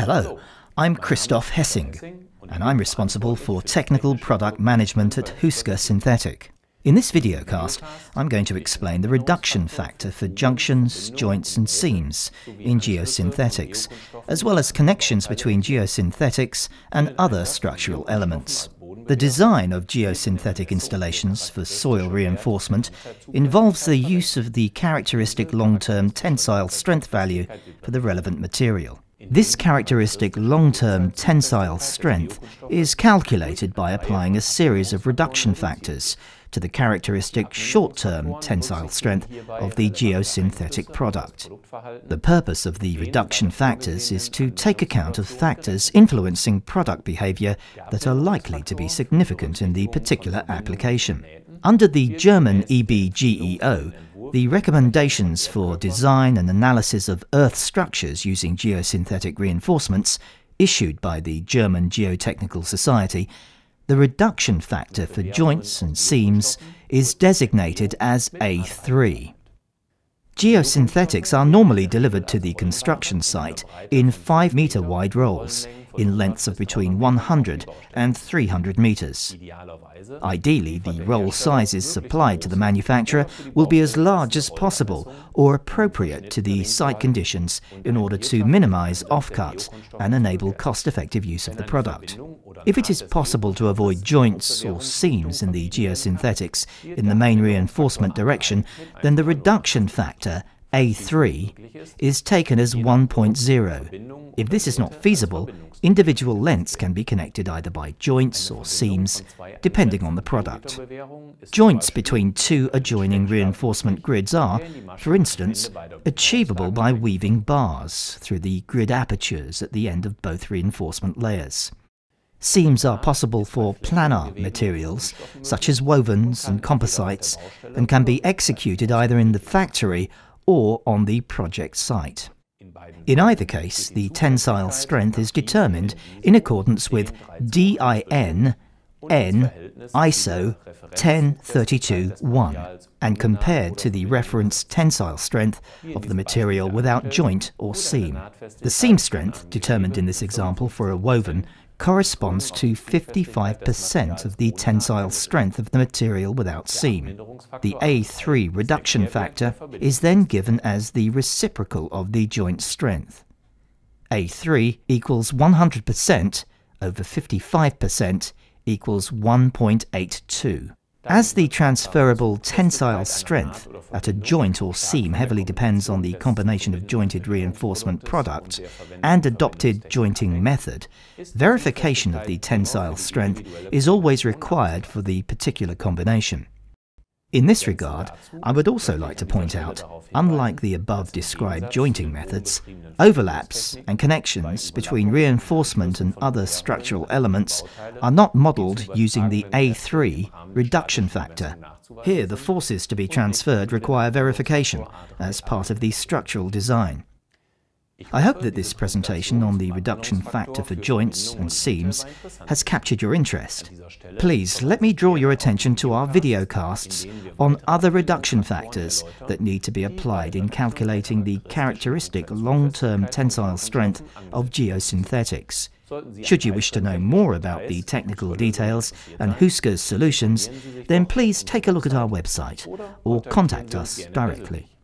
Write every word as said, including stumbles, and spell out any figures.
Hello, I'm Christoph Hessing, and I'm responsible for Technical Product Management at HUESKER Synthetic. In this videocast, I'm going to explain the reduction factor for junctions, joints and seams in geosynthetics, as well as connections between geosynthetics and other structural elements. The design of geosynthetic installations for soil reinforcement involves the use of the characteristic long-term tensile strength value for the relevant material. This characteristic long-term tensile strength is calculated by applying a series of reduction factors to the characteristic short-term tensile strength of the geosynthetic product. The purpose of the reduction factors is to take account of factors influencing product behavior that are likely to be significant in the particular application. Under the German E B G E O, the recommendations for design and analysis of earth structures using geosynthetic reinforcements, issued by the German Geotechnical Society, the reduction factor for joints and seams is designated as A three. Geosynthetics are normally delivered to the construction site in five meter wide rolls, in lengths of between one hundred and three hundred meters. Ideally, the roll sizes supplied to the manufacturer will be as large as possible or appropriate to the site conditions in order to minimize offcut and enable cost-effective use of the product. If it is possible to avoid joints or seams in the geosynthetics in the main reinforcement direction, then the reduction factor A three is taken as one point zero. If this is not feasible, individual lengths can be connected either by joints or seams, depending on the product. Joints between two adjoining reinforcement grids are, for instance, achievable by weaving bars through the grid apertures at the end of both reinforcement layers. Seams are possible for planar materials, such as wovens and composites, and can be executed either in the factory or on the project site. In either case, the tensile strength is determined in accordance with D I N N I S O ten thirty-two dash one and compared to the reference tensile strength of the material without joint or seam. The seam strength, determined in this example for a woven, corresponds to fifty-five percent of the tensile strength of the material without seam. The A three reduction factor is then given as the reciprocal of the joint strength. A three equals one hundred percent over fifty-five percent equals one point eight two. As the transferable tensile strength at a joint or seam heavily depends on the combination of jointed reinforcement product and adopted jointing method, verification of the tensile strength is always required for the particular combination. In this regard, I would also like to point out, unlike the above described jointing methods, overlaps and connections between reinforcement and other structural elements are not modelled using the A three reduction factor. Here, the forces to be transferred require verification as part of the structural design. I hope that this presentation on the reduction factor for joints and seams has captured your interest. Please let me draw your attention to our videocasts on other reduction factors that need to be applied in calculating the characteristic long-term tensile strength of geosynthetics. Should you wish to know more about the technical details and HUESKER's solutions, then please take a look at our website or contact us directly.